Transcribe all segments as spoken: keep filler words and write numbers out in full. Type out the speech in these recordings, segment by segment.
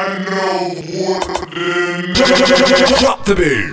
Drop the beat.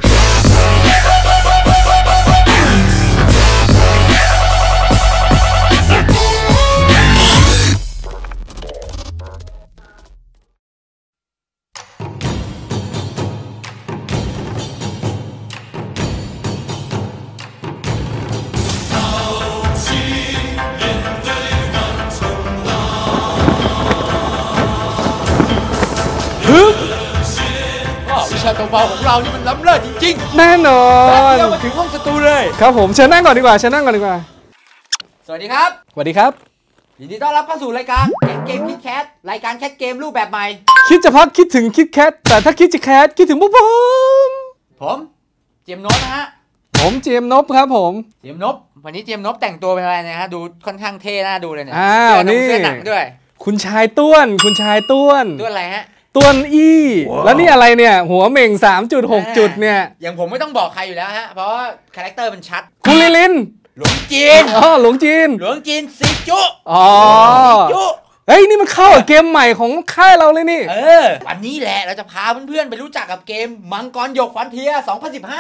ตัวเบาของเรานี่มันล้ำเลิศจริงๆแน่นอนเรามาถึงห้องสตูเลยครับผมเชิญนั่งก่อนดีกว่าเชิญนั่งก่อนดีกว่าสวัสดีครับสวัสดีครับยินดีต้อนรับเข้าสู่รายการเกมเกมคิดแคทรายการแคทเกมรูปแบบใหม่คิดจะพักคิดถึงคิดแคทแต่ถ้าคิดจะแคทคิดถึงพวกผมผมเจมส์โน้ตนะฮะผมเจมส์นพครับผมเจมส์นพวันนี้เจมส์นพแต่งตัวเป็นอะไรนะฮะดูค่อนข้างเท่น่าดูเลยเนี่ยอ้าวนี่เสื้อหนังด้วยคุณชายต้วนคุณชายต้วนต้วนอะไรฮะต้วนอี้แล้วนี่อะไรเนี่ยหัวเหม่ง สามจุดหก จุดเนี่ยอย่างผมไม่ต้องบอกใครอยู่แล้วฮะเพราะว่าคาแรคเตอร์มันชัดคุณลิลินหลวงจีนอ๋อหลวงจีนหลวงจีนซีจุอ๋อจุเฮ้ยนี่มันเข้ากับเกมใหม่ของค่ายเราเลยนี่เออวันนี้แหละเราจะพาเพื่อนๆไปรู้จักกับเกมมังกรหยกฟอนเทียร์สองพันสิบห้า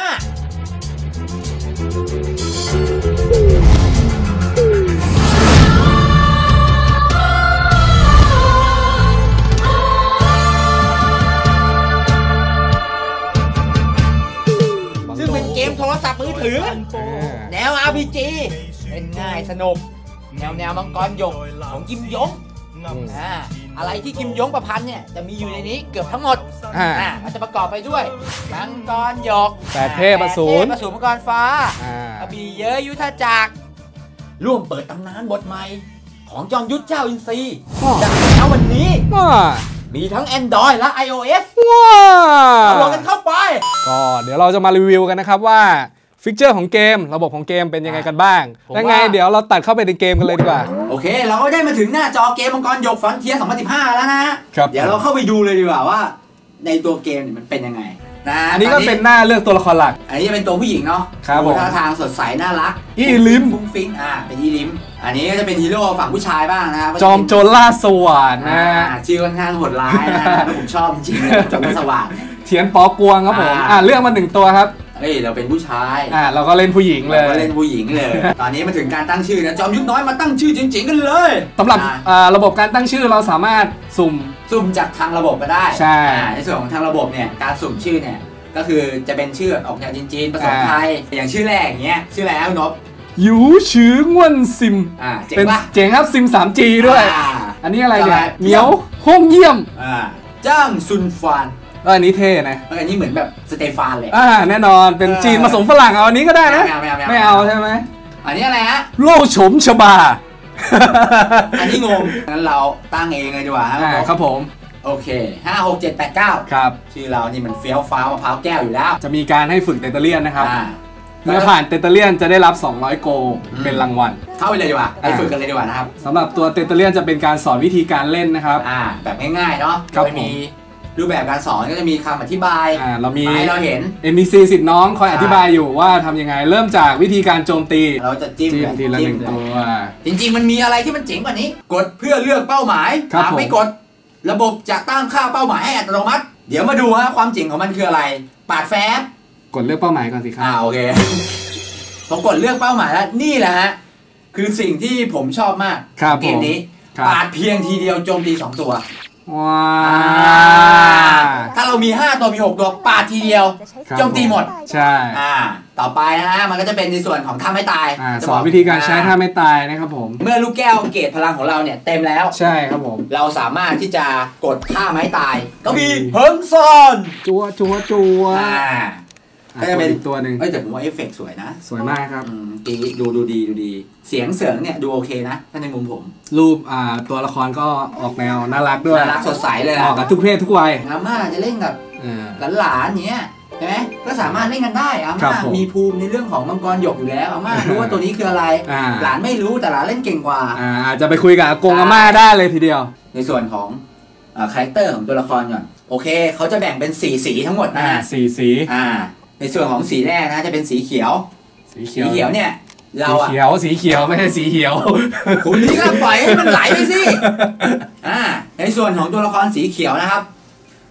ซึ่งเป็นเกมโทรศัพท์มือถือแนว อาร์ พี จี เล่นง่ายสนุกแนวแนวมังกรหยกของกิมยงอ่าอะไรที่กิมยงประพันธ์เนี่ยจะมีอยู่ในนี้เกือบทั้งหมดอ่าก็จะประกอบไปด้วยมังกรหยกแปดเทพอสูรอสูรมังกรฟ้ากระบี่เยอะยุทธจักรร่วมเปิดตำนานบทใหม่ของจอมยุทธเจ้าอินทรีจากเช้าวันนี้มีทั้ง Android และ iOS ว้าวโหลดกันเข้าไปก็เดี๋ยวเราจะมารีวิวกันนะครับว่าฟิกเจอร์ของเกมระบบของเกมเป็นยังไงกันบ้างยังไงเดี๋ยวเราตัดเข้าไปในเกมกันเลยดีกว่าโอเคเราก็ได้มาถึงหน้าจอเกมมังกรหยกฟอนเทียร์สองพันสิบห้าแล้วนะเดี๋ยวเราเข้าไปดูเลยดีกว่าว่าในตัวเกมมันเป็นยังไงนะอันนี้ก็เป็นหน้าเลือกตัวละครหลักอันนี้จะเป็นตัวผู้หญิงเนาะครับผมท่าทางสดใสน่ารักอีลิมฟุ้งฟิ้งอ่าเป็นอีลิมอันนี้ก็จะเป็นฮีโร่ฝั่งผู้ชายบ้างนะครับจอมโจรล่าสว่านนะชื่อค่อนข้างโหดร้ายนะผมชอบจริงๆจอมโจรสว่านเทียนปอกวงครับผมอ่าเลือกมาหนึ่งตัวครับเฮ้ยเราเป็นผู้ชายอ่าเราก็เล่นผู้หญิงเลยเราเล่นผู้หญิงเลยตอนนี้มาถึงการตั้งชื่อนะจอมยุทธน้อยมาตั้งชื่อจริงๆกันเลยสำหรับระบบการตั้งชื่อเราสามารถสุ่มสุ่มจากทางระบบก็ได้ใช่ในส่วนของทางระบบเนี่ยการสุ่มชื่อเนี่ยก็คือจะเป็นชื่อออกจากจีนๆผสมไทยอย่างชื่อแรกอย่างเงี้ยชื่ออะไรครับนพยูชื่องวนซิมอ่าเจ๋งป่ะเจ๋งครับซิม สามจี ด้วยอันนี้อะไรเนี่ยเหมียวห้องเยี่ยมอ่าจ้างซุนฟานอันนี้เท่นะอันนี้เหมือนแบบสเตฟานเลยอ่าแน่นอนเป็นจีนผสมฝรั่งเอาอันนี้ก็ได้นะไม่เอาใช่ไหมอันนี้อะไรฮะโลฉมชบาอันนี้งงงั้นเราตั้งเองเลยดีกว่าครับผมโอเคห้า หก เจ็ด แปด เก้าครับชื่อเรานี่มันเฟี้ยวฟ้าวมะพร้าวแก้วอยู่แล้วจะมีการให้ฝึกเตเตเลียนนะครับเมื่อผ่านเตเตเลียนจะได้รับสองร้อยโกเป็นรางวัลเข้าไปเลยดีกว่าไปฝึกกันเลยดีกว่านะครับสำหรับตัวเตเตเลียนจะเป็นการสอนวิธีการเล่นนะครับอ่าแบบง่ายๆเนาะโดยมีรูปแบบการสอนก็จะมีคำอธิบายอ่าเรามีให้เราเห็นเอ็น พี ซี สิทธิ์น้องคอยอธิบายอยู่ว่าทำยังไงเริ่มจากวิธีการโจมตีเราจะจิ้มทีละหนึ่งตัวจริงๆมันมีอะไรที่มันเจ๋งกว่านี้กดเพื่อเลือกเป้าหมายหากไม่กดระบบจะตั้งค่าเป้าหมายให้อัตโนมัติเดี๋ยวมาดูฮะความเจ๋งของมันคืออะไรปาดแฟบกดเลือกเป้าหมายก่อนสิครับอ่าโอเคผมกดเลือกเป้าหมายแล้วนี่แหละฮะคือสิ่งที่ผมชอบมากเกมนี้ปาดเพียงทีเดียวโจมตีสองตัวว้าถ้าเรามีห้าตัวมีหกตัวปาดทีเดียวโจมตีหมดใช่อ่าต่อไปนะฮะมันก็จะเป็นในส่วนของท่าไม่ตายสอนวิธีการใช้ท่าไม่ตายนะครับผมเมื่อลูกแก้วเกรดพลังของเราเนี่ยเต็มแล้วใช่ครับผมเราสามารถที่จะกดท่าไม้ตายก็มีเพิงซอนจัวจัวจัวก็จะเป็นตัวหนึ่งเอ้ยแต่ผมว่าเอฟเฟกต์สวยนะสวยมากครับดีดูดูดีดูดีเสียงเสริงเนี่ยดูโอเคนะถ้าในมุมผมรูปอ่าตัวละครก็ออกแนวน่ารักด้วยน่ารักสดใสเลยออกกับทุกเพศทุกวัยอาม่าจะเล่นกับหลานๆเนี้ยใช่ไหมก็สามารถเล่นกันได้อาม่ามีภูมิในเรื่องของมังกรหยกอยู่แล้วอาม่ารู้ว่าตัวนี้คืออะไรหลานไม่รู้แต่หลานเล่นเก่งกว่าอาจจะไปคุยกับอากงอาม่าได้เลยทีเดียวในส่วนของคาแรคเตอร์ของตัวละครก่อนโอเคเขาจะแบ่งเป็นสีสีทั้งหมดนะสีสีอ่าในส่วนของสีแรกนะจะเป็นสีเขียวสีเขียวสีเขียวเนี่ยเราอะสีเขียวสีเขียวไม่ใช่สีเขียวคุณนี่ก็ปล่อยให้มันไหลไปสิอ่าในส่วนของตัวละครสีเขียวนะครับ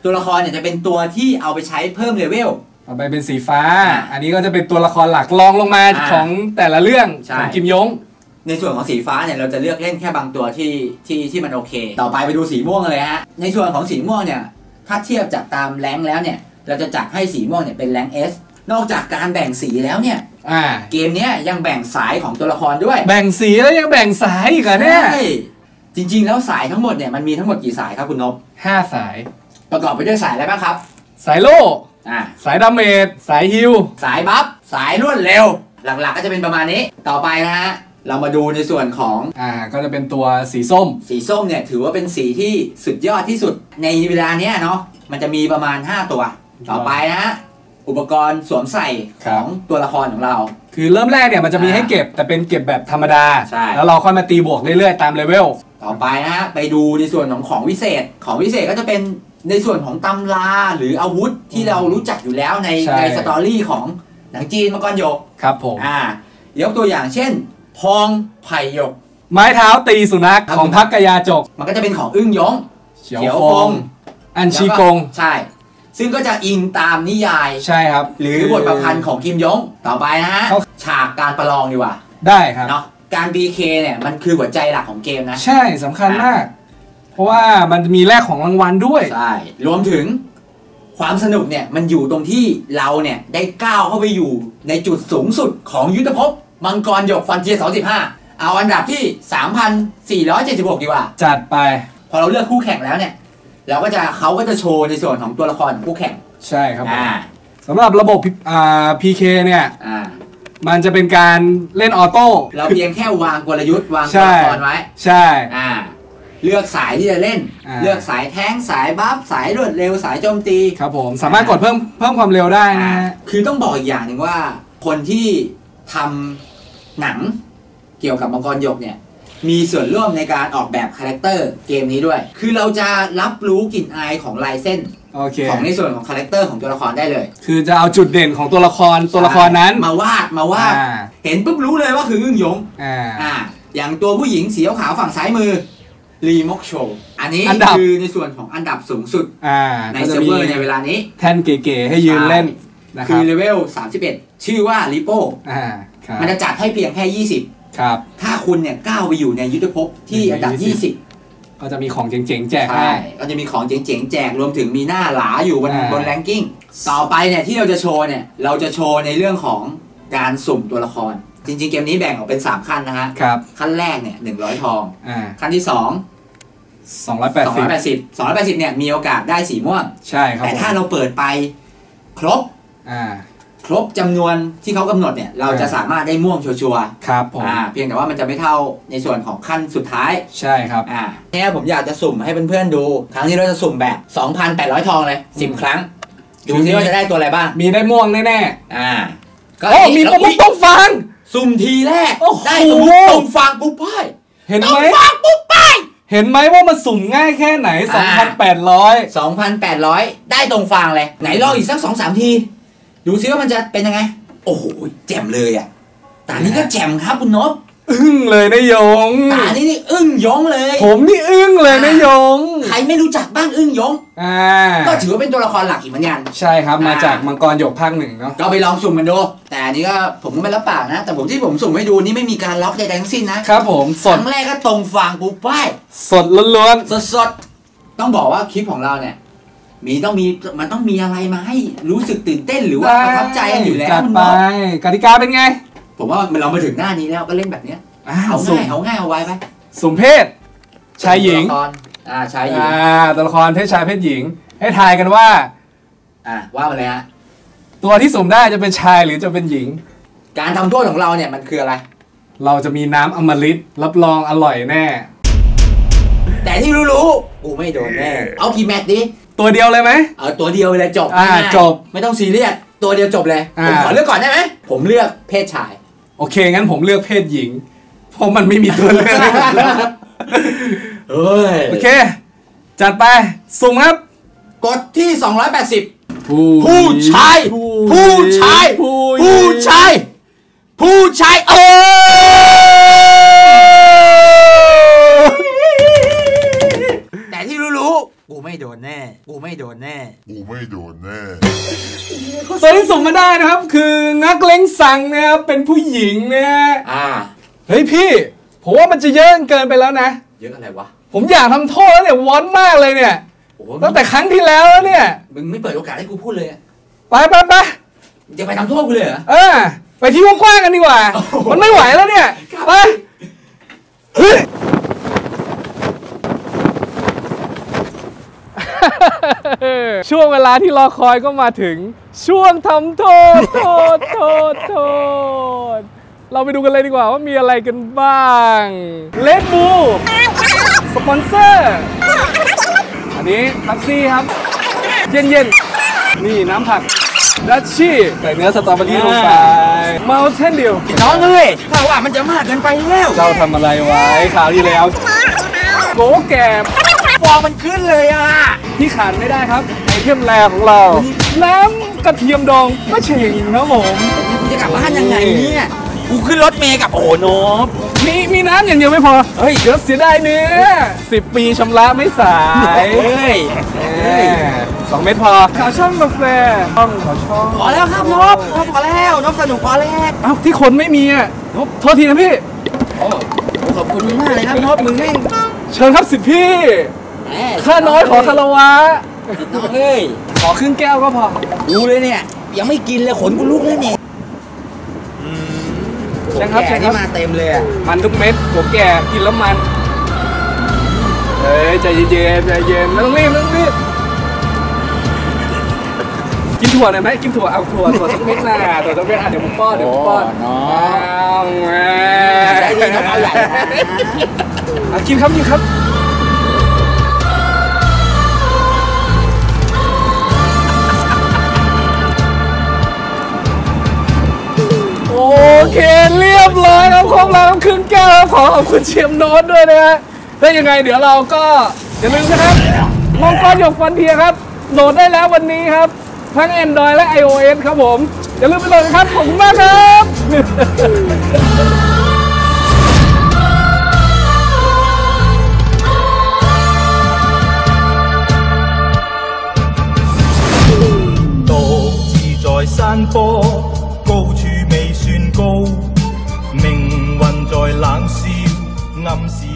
ตัวละครเนี่ยจะเป็นตัวที่เอาไปใช้เพิ่มเลเวลต่อไปเป็นสีฟ้าอันนี้ก็จะเป็นตัวละครหลักรองลงมาของแต่ละเรื่องของกิมยงในส่วนของสีฟ้าเนี่ยเราจะเลือกเล่นแค่บางตัวที่ที่ที่มันโอเคต่อไปไปดูสีม่วงเลยฮะในส่วนของสีม่วงเนี่ยถ้าเทียบจากตามแรงแล้วเนี่ยเราจะจัดให้สีม่วงเนี่ยเป็นแรง S นอกจากการแบ่งสีแล้วเนี่ยเกมนี้ยังแบ่งสายของตัวละครด้วยแบ่งสีแล้วยังแบ่งสายอีกเหรอเนี่ยจริงๆแล้วสายทั้งหมดเนี่ยมันมีทั้งหมดกี่สายครับคุณนพห้าสายประกอบไปด้วยสายอะไรบ้างครับสายโล่สายดาเมจสายฮิลสายบัฟสายรวดเร็วหลักๆก็จะเป็นประมาณนี้ต่อไปนะฮะเรามาดูในส่วนของอ่าก็จะเป็นตัวสีส้มสีส้มเนี่ยถือว่าเป็นสีที่สุดยอดที่สุดในเวลาเนี้ยเนาะมันจะมีประมาณห้าตัวต่อไปนะฮะอุปกรณ์สวมใส่ของตัวละครของเราคือเริ่มแรกเนี่ยมันจะมีให้เก็บแต่เป็นเก็บแบบธรรมดาแล้วเราค่อยมาตีบวกเรื่อยๆตามเลเวลต่อไปนะฮะไปดูในส่วนของของวิเศษของวิเศษก็จะเป็นในส่วนของตำราหรืออาวุธที่เรารู้จักอยู่แล้วในในสตอรี่ของหนังจีนมังกรหยกครับผมอ่ายกตัวอย่างเช่นพองไผ่หยกไม้เท้าตีสุนัขของพักกยาจกมันก็จะเป็นของอึ้งยงเขียวฟงอันชีกงใช่ซึ่งก็จะอิงตามนิยายใช่ครับหรือบทประพันธ์ของคิมยงต่อไปนะฮะฉากการประลองดีกว่าได้ครับเนาะการ บี เค เนี่ยมันคือหัวใจหลักของเกมนะใช่สำคัญมากเพราะว่ามันมีแลกของรางวัลด้วยใช่รวมถึงความสนุกเนี่ยมันอยู่ตรงที่เราเนี่ยได้ก้าวเข้าไปอยู่ในจุดสูงสุดของยุทธภพมังกรหยกฟันเทียสองสิบห้าเอาอันดับที่ สามพันสี่ร้อยเจ็ดสิบหก ดีกว่าจัดไปพอเราเลือกคู่แข่งแล้วเนี่ยเราก็จะเขาก็จะโชว์ในส่วนของตัวละครคู่แข่งใช่ครับสำหรับระบบอ่า พี เค เนี่ยมันจะเป็นการเล่นออโต้เราเพียงแค่วางกลยุทธ์วางตัวละครไว้ใช่อ่าเลือกสายที่จะเล่นเลือกสายแท้งสายบัฟสายรวดเร็วสายโจมตีครับผมสามารถกดเพิ่มเพิ่มความเร็วได้นะคือต้องบอกอีกอย่างหนึ่งว่าคนที่ทำหนังเกี่ยวกับมังกรหยกเนี่ยมีส่วนร่วมในการออกแบบคาแรคเตอร์เกมนี้ด้วยคือเราจะรับรู้กลิ่นอายของลายเส้นของในส่วนของคาแรคเตอร์ของตัวละครได้เลยคือจะเอาจุดเด่นของตัวละครตัวละครนั้นมาวาดมาวาดเห็นปุ๊บรู้เลยว่าคืออึ้งยงอ่าอย่างตัวผู้หญิงสีขาวฝั่งซ้ายมือรีมอกโชอันนี้คือในส่วนของอันดับสูงสุดในเซิร์ฟเวอร์ในเวลานี้แท่นเก๋ๆให้ยืนเล่นคือเลเวลสามสิบเอ็ดชื่อว่าริโป้มันจะจัดให้เพียงแค่ยี่สิบครับถ้าคุณเนี่ยก้าวไปอยู่ในยุทธภพที่อันดับยี่สิบก็จะมีของเจ๋งๆแจกให้ก็จะมีของเจ๋งๆแจกรวมถึงมีหน้าหลาอยู่บนบนแรงกิ้งต่อไปเนี่ยที่เราจะโชว์เนี่ยเราจะโชว์ในเรื่องของการสุ่มตัวละครจริงๆเกมนี้แบ่งออกเป็นสามขั้นนะฮะขั้นแรกเนี่ยหนึ่งร้อยทองขั้นที่สองสองร้อยแปดสิบสองร้อยแปดสิบ สองร้อยแปดสิบเนี่ยมีโอกาสได้สีม่วงใช่ครับแต่ถ้าเราเปิดไปครบครบจำนวนที่เขากำหนดเนี่ยเราจะสามารถได้ม่วงชัวร์ๆครับผมเพียงแต่ว่ามันจะไม่เท่าในส่วนของขั้นสุดท้ายใช่ครับอ่าเนี่ยผมอยากจะสุ่มให้เพื่อนๆดูครั้งนี้เราจะสุ่มแบบ สองพันแปดร้อย ทองเลยสิบครั้งดูซิว่าจะได้ตัวอะไรบ้างมีได้ม่วงแน่ๆอ่าก็มีปมุกต้องฟังสุ่มทีแรกได้ปมุกต้องฟังปุ๊บป้ายเห็นไหมฟังปุ๊บป้ายเห็นไหมว่ามันสุ่มง่ายแค่ไหน สองพันแปดร้อยสองพันแปดร้อย ได้ตรงฟังเลยไหนลองอีกสัก สองสาม ทีดูซิว่ามันจะเป็นยังไงโอ้โหแจ่มเลยอ่ะตานี้ก็แจ่มครับคุณนพอึ้งเลยนายยงตานี้นี่อึ้งยงเลยผมนี่อึ้งเลยนายยงใครไม่รู้จักบ้างอึ้งยงอ่าก็ถือว่าเป็นตัวละครหลักอีกเหมือนกันใช่ครับมาจากมังกรหยกภาคหนึ่งเนาะก็ไปลองสุ่มกันดูแต่อันนี้ก็ผมก็ไม่รับปากนะแต่ผมที่ผมสุ่มให้ดูนี่ไม่มีการล็อกใดๆทั้งสิ้นนะครับผมครั้งแรกก็ตรงฟังปุ๊บป้ายสดล้วนๆสดๆต้องบอกว่าคลิปของเราเนี่ยมีต้องมีมันต้องมีอะไรมาให้รู้สึกตื่นเต้นหรือว่าประทับใจกันอยู่แล้วคุณนพกติกาเป็นไงผมว่าเรามาถึงหน้านี้แล้วก็เล่นแบบเนี้ยเอาง่ายเอาง่ายเอาไว้ไปสุ่มเพศชายหญิงอ่าชายหญิงอ่าตัวละครเพศชายเพศหญิงให้ทายกันว่าอ่าว่ามาเลยฮะตัวที่สุ่มได้จะเป็นชายหรือจะเป็นหญิงการทำโทษของเราเนี่ยมันคืออะไรเราจะมีน้ำอมฤตรับรองอร่อยแน่แต่ที่รู้ๆกูไม่โดนแน่เอากี่แมตช์ดิตัวเดียวเลยไหมเออตัวเดียวเลยจบอ่าจบไม่ต้องซีเรียสตัวเดียวจบเลยผมขอเลือกก่อนได้ไหมผมเลือกเพศชายโอเคงั้นผมเลือกเพศหญิงเพราะมันไม่มีตัวเลือกเอ้ยโอเคจัดไปสุ่มครับกดที่สองร้อยแปดสิบผู้ชายผู้ชายผู้ชายผู้ชายเออแต่ที่รู้ๆกูไม่โดนแน่กูไม่โดนแน่กูไม่โดนแน่ตัวที่ส่งมาได้นะครับคืองักเล้งสังนะครับเป็นผู้หญิงนะอ่าเฮ้ยพี่ผมว่ามันจะเยอะเกินไปแล้วนะเยอะอะไรวะผมอยากทำโทษแล้วเนี่ยวอนมากเลยเนี่ยตั้งแต่ครั้งที่แล้วแล้วเนี่ยมึงไม่เปิดโอกาสให้กูพูดเลยไปไปไปจะไปทำโทษกูเลยเหรอเออไปที่กว้างๆกันดีกว่ามันไม่ไหวแล้วเนี่ยไปเฮ้ยช่วงเวลาที่รอคอยก็มาถึงช่วงทำโทษโทษโทษโทษเราไปดูกันเลยดีกว่าว่ามีอะไรกันบ้างเลดบูสปอนเซอร์อันนี้แท็กซี่ครับเย็นๆนี่น้ำผักดัชชี่ใส่เนื้อสตรอเบอรี่ลงไปเมาเทนเดียวน้องเอ้ยถ้าว่ามันจะมากเกินไปแล้วเจ้าทำอะไรไว้ข่าวที่แล้วโกแก่ฟองมันขึ้นเลยอ่ะที่ขาดไม่ได้ครับไอเทมแรกของเราน้ำกระเทียมดองก็เฉ่งนะผมกูจะกลับบ้านยังไงเนี่ยกูขึ้นรถเมย์กับโอ้โนบมีมีน้ำอย่างเดียวไม่พอเฮ้ยเดี๋ยวเสียดายเนื้อสิบปีชำระไม่สายเฮ้ยสองเม็ดพอข่าวช่องกาแฟช่องข่าวช่องพอแล้วครับนบพอแล้วนบสนุกพอแล้วเอ้าที่คนไม่มีอ่ะนบโทษทีนะพี่โอ้ขอบคุณมากเลยนะนบมึงแม่งเชิญครับสิทธิพี่ข้าน้อยขอคารวะเฮ้ยขอครึ่งแก้วก็พอดูเลยเนี่ยยังไม่กินเลยขนกูลุกเลยเนี่ยใช่ครับใช่ครับมาเต็มเลยอ่ะมันทุกเม็ดหัวแก่กินแล้วมันเฮ้ยใจเย็นใจเย็นไม่ต้องรีบไม่ต้องรีบกินถั่วหน่อยไหมกินถั่วเอาถั่วถั่วสักเม็ดนะถั่วสักเม็ดอ่ะเดี๋ยวผมป้อนเดี๋ยวผมป้อนน้องได้ดีน้องเอาใหญ่นะกินครับกินครับโอเคเรียบร้อยครับครบแล้วครึ่งแก้วขอขอบคุณเชียมโน้ตด้วยนะฮะถ้ายังไงเดี๋ยวเราก็อย่าลืมนะครับมังกรหยกฟันเทียครับโหลดได้แล้ววันนี้ครับทั้ง Android และ ไอ โอ เอส ครับผมอย่าลืมไปโหลดครับขอบคุณมากครับ獨自在山坡高處未算高，命運在冷笑，暗示。